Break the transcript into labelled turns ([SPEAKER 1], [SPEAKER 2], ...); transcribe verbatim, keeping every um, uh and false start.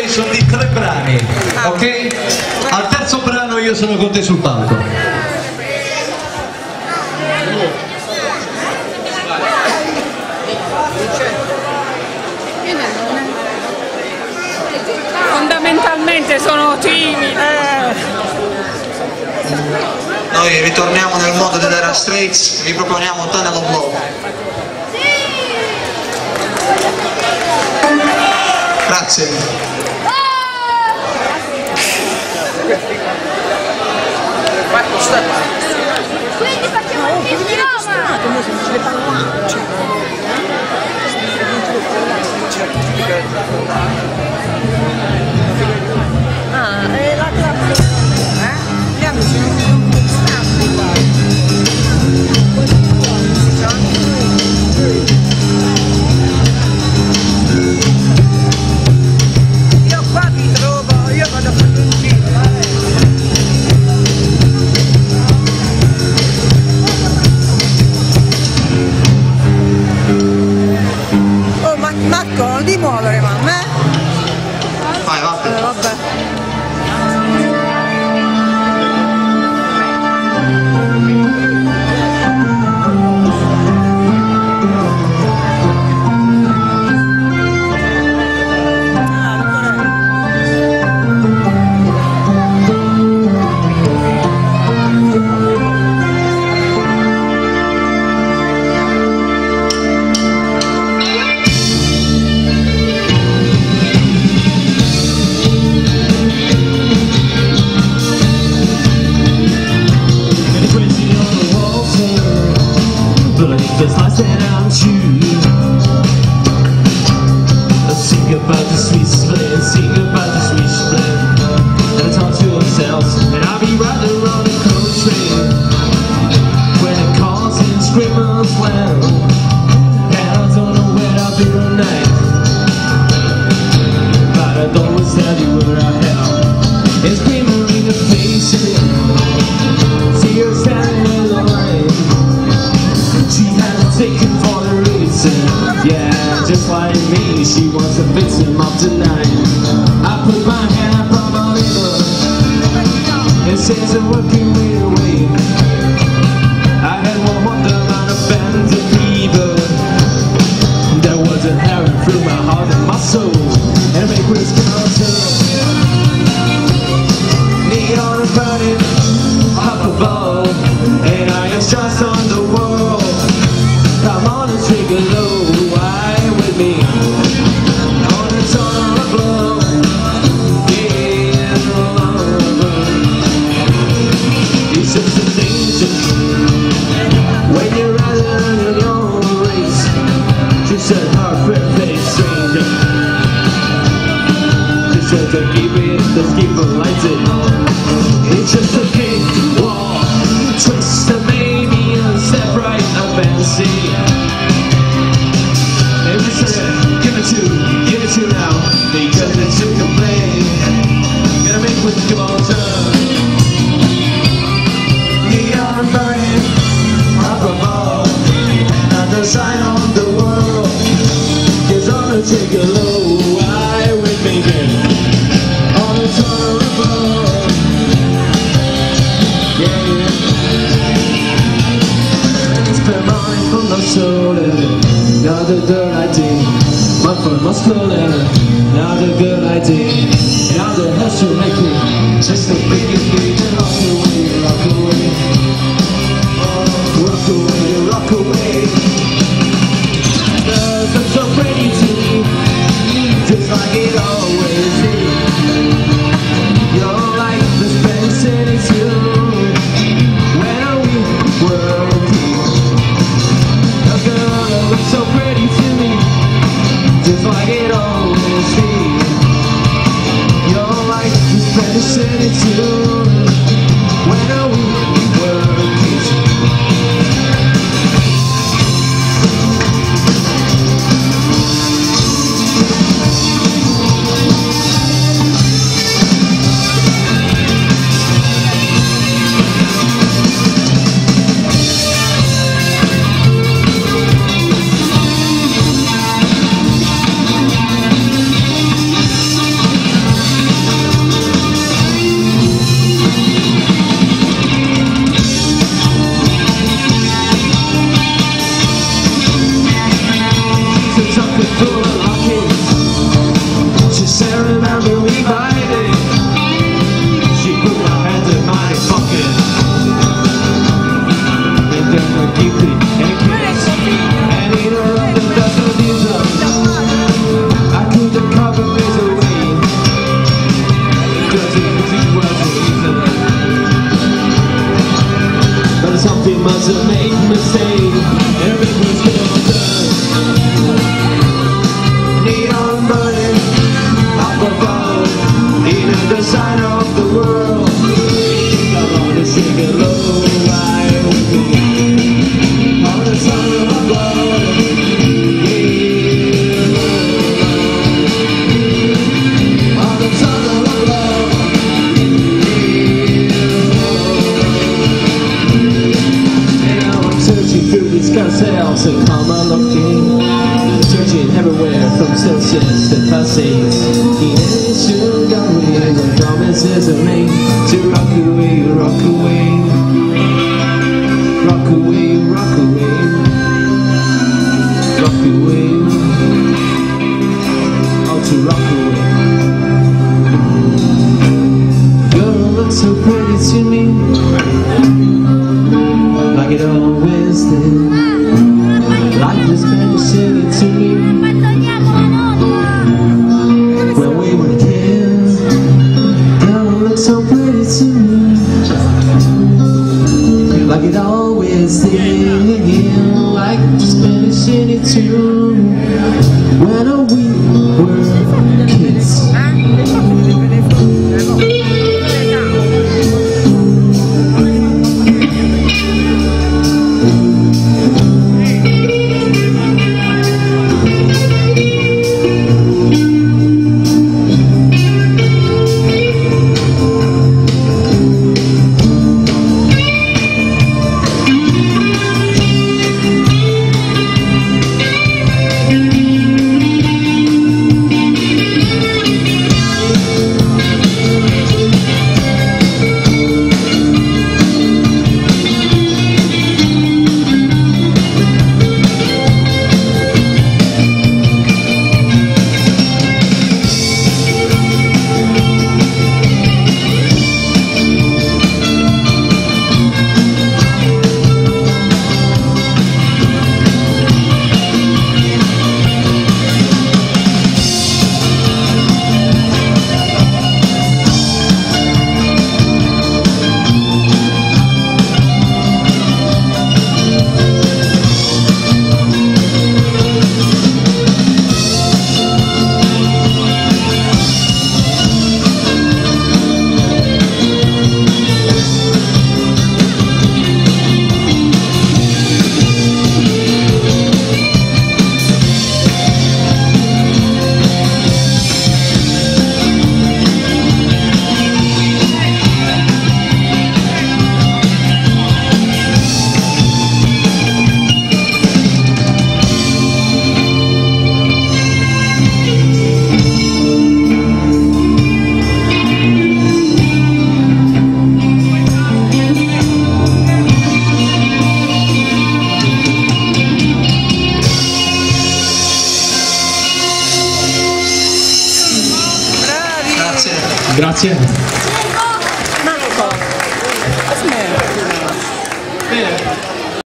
[SPEAKER 1] collaboration di tre brani, ok? Al terzo brano io sono con te sul palco.
[SPEAKER 2] Fondamentalmente sono timidi.
[SPEAKER 3] Noi ritorniamo nel mondo dell'era Straits, vi proponiamo Tunnel of Love. Grazie.
[SPEAKER 4] Quindi facciamo il ah, è la classe, eh? Gli amici non sono costanti qua. Io qua vi trovo, io vado a fare un giro, oh, ma Marco, non ti muovere, mamma, eh?
[SPEAKER 3] Vai, vabbè.
[SPEAKER 4] Eh, vabbè.
[SPEAKER 5] Because I said I'm true. Sing about the sweet split, sing about the sweet split. And talk to ourselves, and I'll be right around the country when it calls and screamers well. And I don't know where I'll be tonight, but I don't always tell you where I am. It's screaming in the face, see you standing in the line. She hasn't taken for the reason, yeah, just like me, she wants a victim of tonight. I put my hand up on my liver, it says I'm working way away. I had one wonder about a band of people that wasn't herring through my heart and my soul. And make this counter, neon and burning up above, and I am stressed on the world. Come on and take a low, why with me? On the tunnel of love, yeah, love. It's just a danger when you're running in your own race. She said, her friend face stranger. She said, to keep it, let's keep it lighted. It's just a cake wall, twist of maybe a step right up and see. And we said, give it to, give it to now, because it's to complain. Gonna make with the come on turn. Neon burning up above, and the sign on the world is on a take a low. I would make it on the tunnel above. Yeah. Spend money from the soul, not a good idea. My phone must call it, not a good idea. Now the house to make it, just a big thing to rock away, rock away, rock away, rock away. Girls are so pretty to me, just like it always is. You're like the Spanish city too. When we were a girl that looks so pretty to me, just like it always is. You're like the Spanish city too. When we were kids. must have made a mistake. Everything's still done. Neon burning up above, even the sign of the world. I wanna sing a lullaby with me on the sun above. On the sun above. And now I'm searching through these carousels and karma looking, searching everywhere from Celsius to Passates. He should go away when promises are made to rock away, rock away, rock away, rock away, rock away, oh, to rock away. Girl looks so pretty to me, like it always did. Like this band is singing to me when we were kids. Girl looks so pretty to me, like it always did. Like this band is singing to me when we were kids.
[SPEAKER 3] Grazie.
[SPEAKER 5] Grazie.